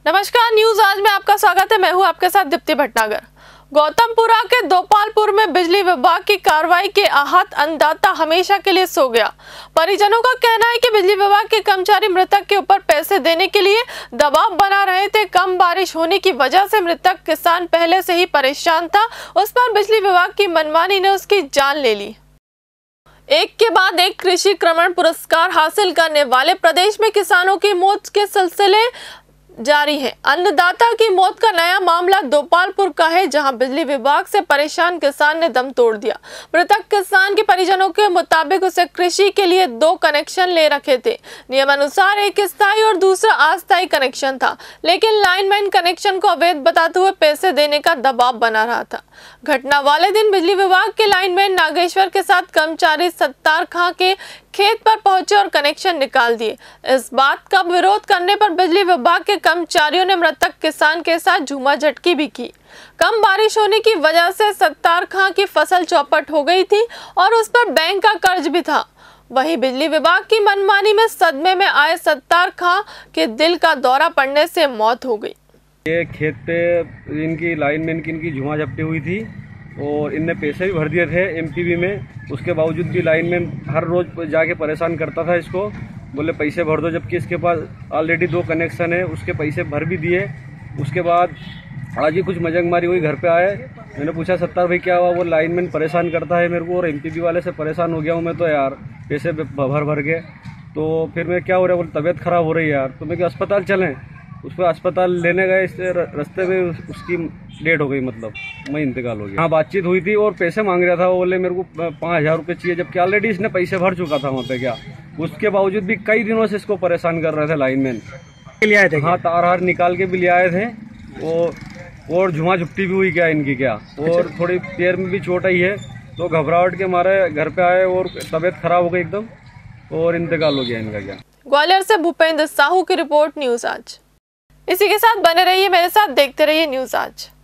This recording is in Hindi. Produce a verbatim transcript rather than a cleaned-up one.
नमस्कार, न्यूज आज में आपका स्वागत है। मैं हूं आपके साथ दीप्ति भटनागर। गौतमपुरा के दोपालपुर में बिजली विभाग की कार्रवाई के आहत अन्नदाता हमेशा के लिए सो गया। परिजनों का कहना है कि बिजली विभाग के कर्मचारी मृतक के ऊपर पैसे देने के लिए दबाव बना रहे थे। कम बारिश होने की वजह से मृतक किसान पहले से ही परेशान था। उस पर बिजली विभाग की मनमानी ने उसकी जान ले ली। एक के बाद एक कृषि क्रमण पुरस्कार हासिल करने वाले प्रदेश में किसानों की मौत के सिलसिले जारी है। अन्नदाता की मौत का नया मामला दोपालपुर का है, जहां बिजली विभाग से परेशान किसान ने दम तोड़ दिया। मृतक किसान के परिजनों के मुताबिक उसे कृषि के लिए दो कनेक्शन ले रखे थे। नियमानुसार एक स्थायी और दूसरा अस्थायी कनेक्शन था, लेकिन लाइनमैन कनेक्शन को अवैध बताते हुए पैसे देने का दबाव बना रहा था। घटना वाले दिन बिजली विभाग के लाइनमैन नागेश्वर के साथ कर्मचारी सत्तार खां के खेत पर पहुंचे और कनेक्शन निकाल दिए। इस बात का विरोध करने पर बिजली विभाग के कर्मचारियों ने मृतक किसान के साथ झूमाझटकी भी की। कम बारिश होने की वजह से सत्तार खां की फसल चौपट हो गई थी और उस पर बैंक का कर्ज भी था। वहीं बिजली विभाग की मनमानी में सदमे में आए सत्तार खां के दिल का दौरा पड़ने से मौत हो गई। ये खेत पे इनकी लाइनमैन की इनकी झुमा झपटी हुई थी और इनने पैसे भी भर दिए थे एमपीवी में। उसके बावजूद भी लाइनमैन हर रोज जाके परेशान करता था इसको, बोले पैसे भर दो, जबकि इसके पास ऑलरेडी दो कनेक्शन है। उसके पैसे भर भी दिए। उसके बाद आज ही कुछ मजाक मारी हुई घर पे आए। मैंने पूछा सत्तार भाई क्या हुआ? वो लाइनमैन परेशान करता है मेरे को और एमपीवी वाले से परेशान हो गया हूँ मैं तो यार, पैसे भर भर के। तो फिर मैं क्या हो रहा है, बोले तबीयत खराब हो रही है यार। तो मैं क्या अस्पताल चलें? उसको अस्पताल लेने गए, इस रास्ते में उसकी डेट हो गई, मतलब मैं इंतकाल हो गया। हाँ, बातचीत हुई थी और पैसे मांग रहा था। वो बोले मेरे को पाँच हजार रुपये चाहिए, जबकि ऑलरेडी इसने पैसे भर चुका था वहाँ पे। क्या उसके बावजूद भी कई दिनों से इसको परेशान कर रहे थे लाइनमैन। ले आए थे, हाँ, तार हार निकाल के भी ले आए थे। वो और झुमा झुपटी भी हुई क्या इनकी क्या, और थोड़ी पैर में भी चोट आई है। तो घबराहट के मारे घर पे आए और तबीयत खराब हो गई एकदम और इंतकाल हो गया इनका। क्या ग्वालियर से भूपेंद्र साहू की रिपोर्ट, न्यूज आज। इसी के साथ बने रहिए मेरे साथ, देखते रहिए न्यूज आज।